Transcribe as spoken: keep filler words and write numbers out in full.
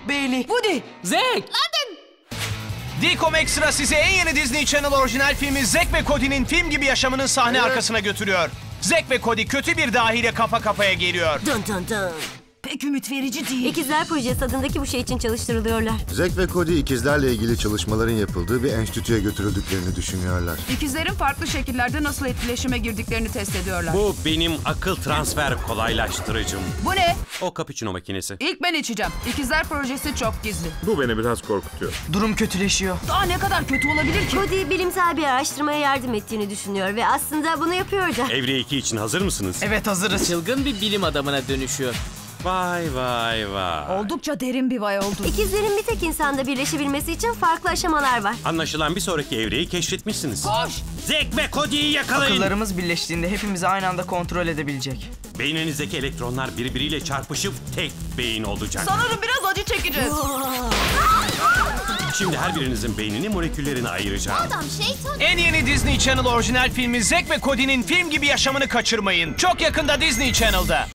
Bailey. Woody. Zack. D-Com Extra size en yeni Disney Channel orijinal filmi Zack ve Cody'nin film gibi yaşamının sahne Evet. arkasına götürüyor. Zack ve Cody kötü bir dahiyle kafa kafaya geliyor. Dın dın dın. Pek ümit verici değil. İkizler Projesi adındaki bu şey için çalıştırılıyorlar. Zack ve Cody ikizlerle ilgili çalışmaların yapıldığı bir enstitüye götürüldüklerini düşünüyorlar. İkizlerin farklı şekillerde nasıl etkileşime girdiklerini test ediyorlar. Bu benim akıl transfer kolaylaştırıcım. Bu ne? O cappuccino makinesi. İlk ben içeceğim. İkizler projesi çok gizli. Bu beni biraz korkutuyor. Durum kötüleşiyor. Daha ne kadar kötü olabilir ki? Cody bilimsel bir araştırmaya yardım ettiğini düşünüyor ve aslında bunu yapıyor da. Evre iki için hazır mısınız? Evet, hazırız. Çılgın bir bilim adamına dönüşüyor. Vay vay vay. Oldukça derin bir vay oldu. İkizlerin bir tek insanda birleşebilmesi için farklı aşamalar var. Anlaşılan bir sonraki evreyi keşfetmişsiniz. Koş! Zack ve Cody'yi yakalayın. Akıllarımız birleştiğinde hepimizi aynı anda kontrol edebilecek. Beyninizdeki elektronlar birbiriyle çarpışıp tek beyin olacak. Sanırım biraz acı çekeceğiz. Şimdi her birinizin beynini moleküllerine ayıracağım. En yeni Disney Channel orijinal filmi Zack ve Cody'nin film gibi yaşamını kaçırmayın. Çok yakında Disney Channel'da.